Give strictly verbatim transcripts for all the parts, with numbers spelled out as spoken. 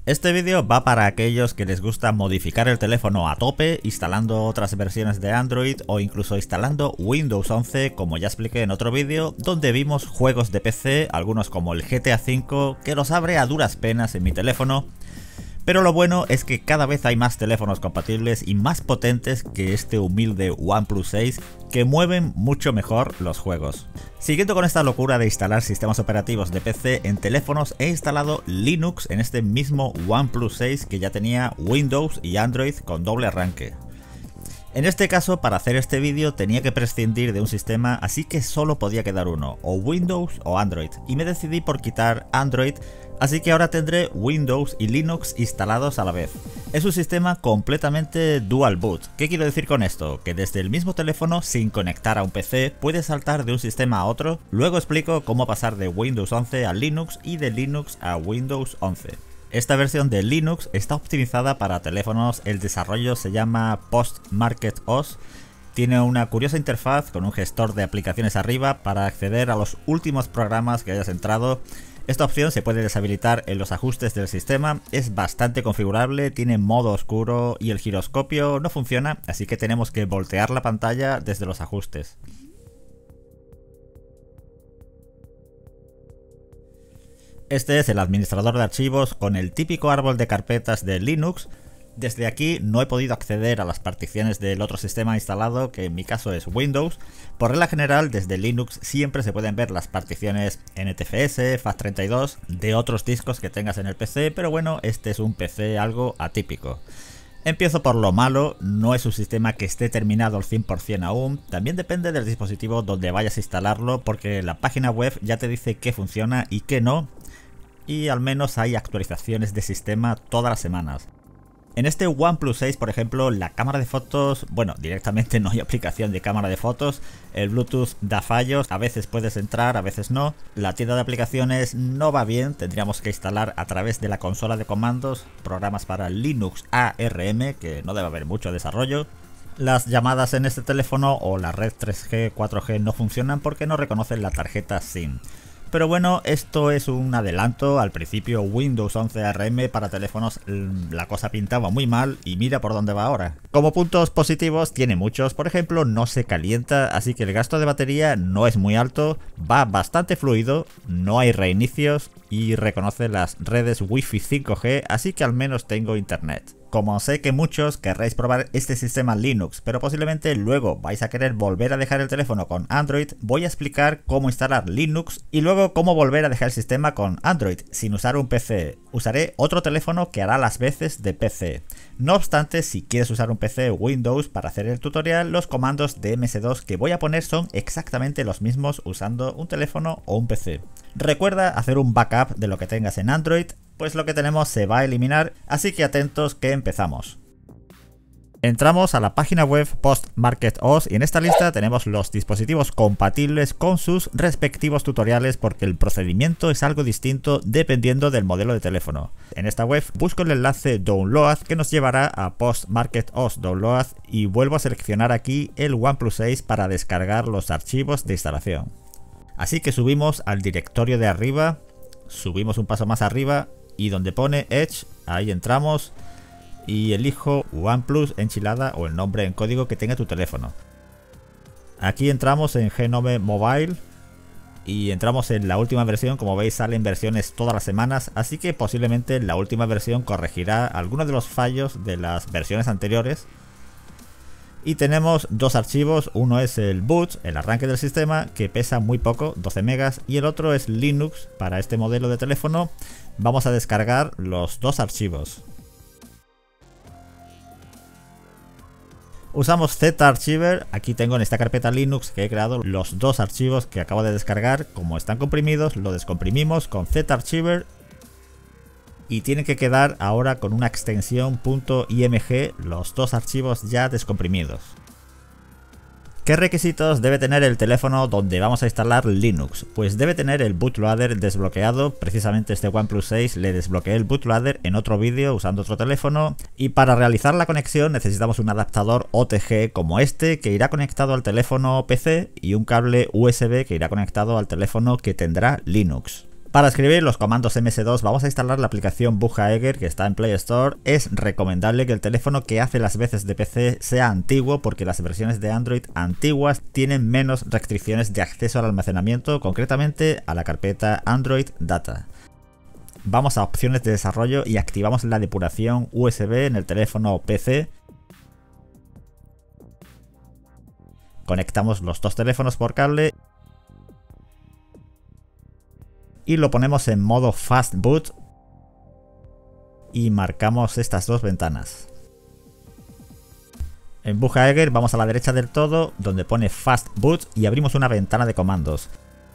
Este vídeo va para aquellos que les gusta modificar el teléfono a tope, instalando otras versiones de Android o incluso instalando Windows once, como ya expliqué en otro vídeo, donde vimos juegos de P C, algunos como el G T A cinco, que los abre a duras penas en mi teléfono. Pero lo bueno es que cada vez hay más teléfonos compatibles y más potentes que este humilde OnePlus seis que mueven mucho mejor los juegos. Siguiendo con esta locura de instalar sistemas operativos de P C en teléfonos, he instalado Linux en este mismo OnePlus seis que ya tenía Windows y Android con doble arranque. En este caso, para hacer este vídeo tenía que prescindir de un sistema, así que solo podía quedar uno, o Windows o Android, y me decidí por quitar Android, así que ahora tendré Windows y Linux instalados a la vez. Es un sistema completamente dual boot. ¿Qué quiero decir con esto? Que desde el mismo teléfono, sin conectar a un P C, puedes saltar de un sistema a otro. Luego explico cómo pasar de Windows once a Linux y de Linux a Windows once. Esta versión de Linux está optimizada para teléfonos, el desarrollo se llama Post-Market-O S, tiene una curiosa interfaz con un gestor de aplicaciones arriba para acceder a los últimos programas que hayas entrado. Esta opción se puede deshabilitar en los ajustes del sistema, es bastante configurable, tiene modo oscuro y el giroscopio no funciona, así que tenemos que voltear la pantalla desde los ajustes. Este es el administrador de archivos con el típico árbol de carpetas de Linux. Desde aquí no he podido acceder a las particiones del otro sistema instalado, que en mi caso es Windows. Por regla general, desde Linux siempre se pueden ver las particiones N T F S, FAT treinta y dos de otros discos que tengas en el P C, pero bueno, este es un P C algo atípico. Empiezo por lo malo, no es un sistema que esté terminado al cien por cien aún, también depende del dispositivo donde vayas a instalarlo, porque la página web ya te dice qué funciona y qué no, y al menos hay actualizaciones de sistema todas las semanas. En este OnePlus seis, por ejemplo, la cámara de fotos, bueno, directamente no hay aplicación de cámara de fotos, el Bluetooth da fallos, a veces puedes entrar, a veces no, la tienda de aplicaciones no va bien, tendríamos que instalar a través de la consola de comandos programas para Linux A R M, que no debe haber mucho desarrollo. Las llamadas en este teléfono o la red tres G, cuatro G no funcionan porque no reconocen la tarjeta SIM. Pero bueno, esto es un adelanto. Al principio Windows once A R M para teléfonos la cosa pintaba muy mal y mira por dónde va ahora. Como puntos positivos tiene muchos, por ejemplo no se calienta, así que el gasto de batería no es muy alto, va bastante fluido, no hay reinicios y reconoce las redes Wi-Fi cinco G, así que al menos tengo internet. Como sé que muchos querréis probar este sistema Linux, pero posiblemente luego vais a querer volver a dejar el teléfono con Android, voy a explicar cómo instalar Linux y luego cómo volver a dejar el sistema con Android sin usar un P C. Usaré otro teléfono que hará las veces de P C. No obstante, si quieres usar un P C Windows para hacer el tutorial, los comandos de M S dos que voy a poner son exactamente los mismos usando un teléfono o un P C. Recuerda hacer un backup de lo que tengas en Android, pues lo que tenemos se va a eliminar, así que atentos que empezamos. Entramos a la página web Post-Market-O S y en esta lista tenemos los dispositivos compatibles con sus respectivos tutoriales, porque el procedimiento es algo distinto dependiendo del modelo de teléfono. En esta web busco el enlace Download que nos llevará a Post-Market-O S Download y vuelvo a seleccionar aquí el OnePlus seis para descargar los archivos de instalación. Así que subimos al directorio de arriba, subimos un paso más arriba y donde pone Edge, ahí entramos y elijo OnePlus enchilada o el nombre en código que tenga tu teléfono. Aquí entramos en Genome Mobile y entramos en la última versión. Como veis salen versiones todas las semanas, así que posiblemente la última versión corregirá algunos de los fallos de las versiones anteriores. Y tenemos dos archivos, uno es el boot, el arranque del sistema, que pesa muy poco, doce megas, y el otro es Linux para este modelo de teléfono. Vamos a descargar los dos archivos. Usamos Z-Archiver, aquí tengo en esta carpeta Linux que he creado los dos archivos que acabo de descargar. Como están comprimidos, lo descomprimimos con Z-Archiver y tienen que quedar ahora con una extensión .img los dos archivos ya descomprimidos. ¿Qué requisitos debe tener el teléfono donde vamos a instalar Linux? Pues debe tener el bootloader desbloqueado. Precisamente este OnePlus seis le desbloqueé el bootloader en otro vídeo usando otro teléfono, y para realizar la conexión necesitamos un adaptador O T G como este que irá conectado al teléfono P C y un cable U S B que irá conectado al teléfono que tendrá Linux. Para escribir los comandos eme ese dos vamos a instalar la aplicación Bujaegger que está en Play Store. Es recomendable que el teléfono que hace las veces de P C sea antiguo porque las versiones de Android antiguas tienen menos restricciones de acceso al almacenamiento, concretamente a la carpeta Android Data. Vamos a opciones de desarrollo y activamos la depuración U S B en el teléfono P C. Conectamos los dos teléfonos por cable y lo ponemos en modo Fast Boot y marcamos estas dos ventanas. En Bujaegger vamos a la derecha del todo donde pone Fast Boot y abrimos una ventana de comandos.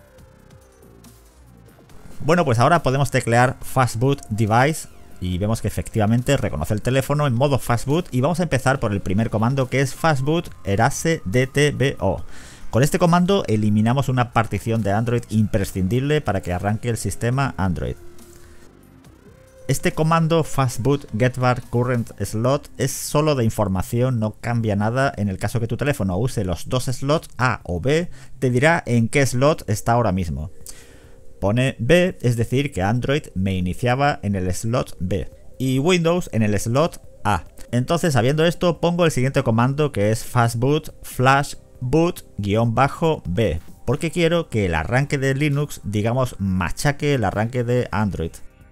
Bueno, pues ahora podemos teclear Fast Boot Device y vemos que efectivamente reconoce el teléfono en modo Fast Boot y vamos a empezar por el primer comando que es Fast Boot Erase D T B O. Con este comando eliminamos una partición de Android imprescindible para que arranque el sistema Android. Este comando fastboot getvar current slot es solo de información, no cambia nada. En el caso que tu teléfono use los dos slots A o B, te dirá en qué slot está ahora mismo. Pone B, es decir que Android me iniciaba en el slot B y Windows en el slot A. Entonces, sabiendo esto, pongo el siguiente comando que es fastboot flash boot-b, porque quiero que el arranque de Linux, digamos, machaque el arranque de Android.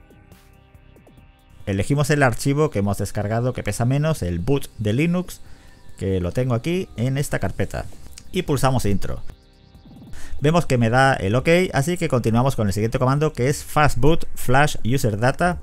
Elegimos el archivo que hemos descargado que pesa menos, el boot de Linux, que lo tengo aquí en esta carpeta, y pulsamos intro. Vemos que me da el OK, así que continuamos con el siguiente comando que es fastboot flash user data.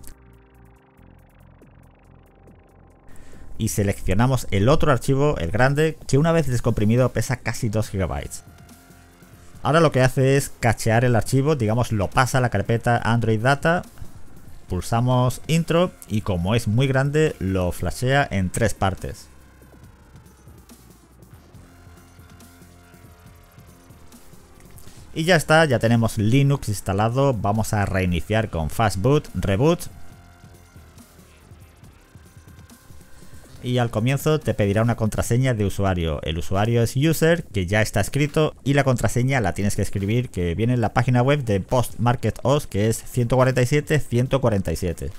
Y seleccionamos el otro archivo, el grande, que una vez descomprimido pesa casi dos gigabytes. Ahora lo que hace es cachear el archivo, digamos lo pasa a la carpeta Android Data, pulsamos intro y como es muy grande lo flashea en tres partes. Y ya está, ya tenemos Linux instalado, vamos a reiniciar con fastboot, reboot. Y al comienzo te pedirá una contraseña de usuario. El usuario es user, que ya está escrito, y la contraseña la tienes que escribir, que viene en la página web de PostMarketOS, que es ciento cuarenta y siete ciento cuarenta y siete.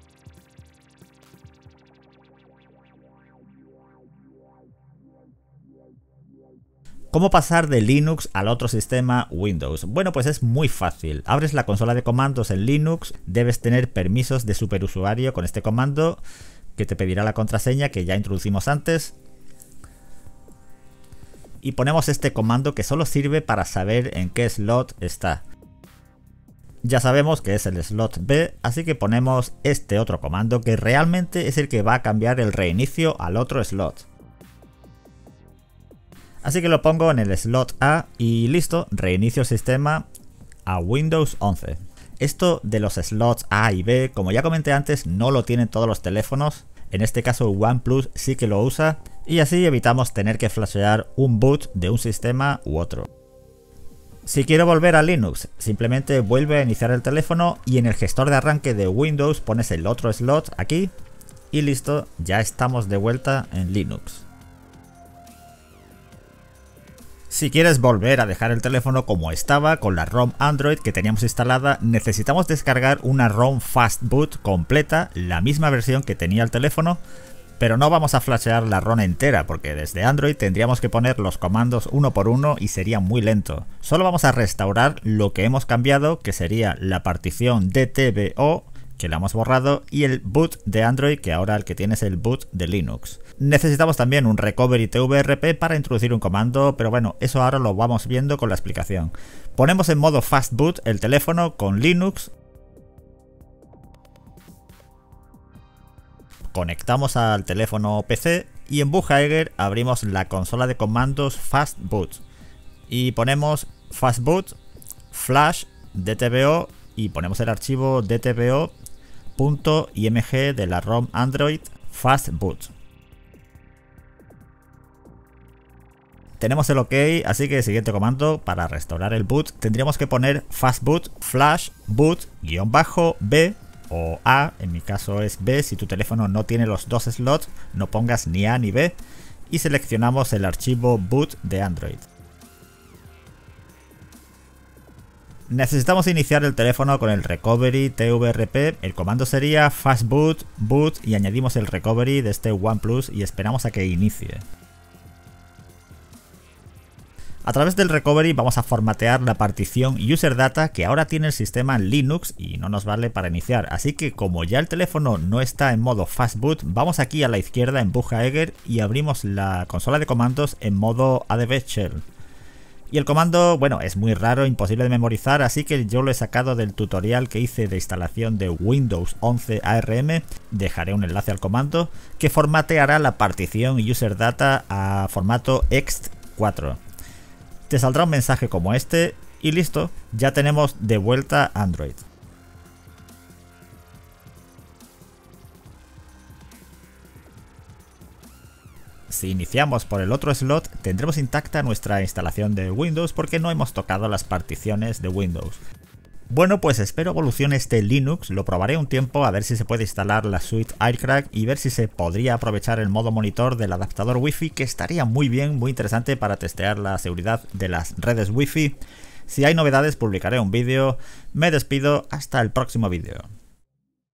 ¿Cómo pasar de Linux al otro sistema Windows? Bueno, pues es muy fácil. Abres la consola de comandos en Linux, debes tener permisos de superusuario con este comando, que te pedirá la contraseña que ya introducimos antes. Y ponemos este comando que solo sirve para saber en qué slot está. Ya sabemos que es el slot B, así que ponemos este otro comando que realmente es el que va a cambiar el reinicio al otro slot. Así que lo pongo en el slot A y listo, reinicio el sistema a Windows once. Esto de los slots A y B, como ya comenté antes, no lo tienen todos los teléfonos. En este caso OnePlus sí que lo usa y así evitamos tener que flashear un boot de un sistema u otro. Si quiero volver a Linux, simplemente vuelve a iniciar el teléfono y en el gestor de arranque de Windows pones el otro slot aquí y listo, ya estamos de vuelta en Linux. Si quieres volver a dejar el teléfono como estaba con la ROM Android que teníamos instalada, necesitamos descargar una ROM Fastboot completa, la misma versión que tenía el teléfono, pero no vamos a flashear la ROM entera porque desde Android tendríamos que poner los comandos uno por uno y sería muy lento. Solo vamos a restaurar lo que hemos cambiado, que sería la partición D T B O, que la hemos borrado, y el boot de Android, que ahora el que tiene es el boot de Linux. Necesitamos también un recovery T V R P para introducir un comando, pero bueno, eso ahora lo vamos viendo con la explicación. Ponemos en modo fastboot el teléfono con Linux. Conectamos al teléfono P C y en Bujaegger abrimos la consola de comandos fastboot. Y ponemos fastboot flash D T B O y ponemos el archivo D T B O punto I M G de la ROM Android fastboot. Tenemos el OK, así que el siguiente comando para restaurar el boot tendríamos que poner fastboot flash boot-b o A, en mi caso es B, si tu teléfono no tiene los dos slots no pongas ni A ni B, y seleccionamos el archivo boot de Android. Necesitamos iniciar el teléfono con el recovery T V R P, el comando sería fastboot boot y añadimos el recovery de este OnePlus y esperamos a que inicie. A través del recovery vamos a formatear la partición user data que ahora tiene el sistema Linux y no nos vale para iniciar, así que como ya el teléfono no está en modo fastboot, vamos aquí a la izquierda en Bucheiger y abrimos la consola de comandos en modo A D B Shell. Y el comando, bueno, es muy raro, imposible de memorizar, así que yo lo he sacado del tutorial que hice de instalación de Windows once A R M, dejaré un enlace al comando, que formateará la partición user data a formato ext cuatro. Te saldrá un mensaje como este y listo, ya tenemos de vuelta Android. Si iniciamos por el otro slot, tendremos intacta nuestra instalación de Windows porque no hemos tocado las particiones de Windows. Bueno, pues espero evolucione este Linux, lo probaré un tiempo a ver si se puede instalar la suite Aircrack y ver si se podría aprovechar el modo monitor del adaptador Wi-Fi, que estaría muy bien, muy interesante para testear la seguridad de las redes Wi-Fi. Si hay novedades publicaré un vídeo, me despido, hasta el próximo vídeo.